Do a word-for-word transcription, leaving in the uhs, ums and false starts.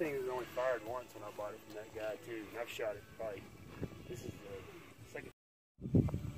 thing was only fired once when I bought it from that guy too, and I've shot it probably, this is the second.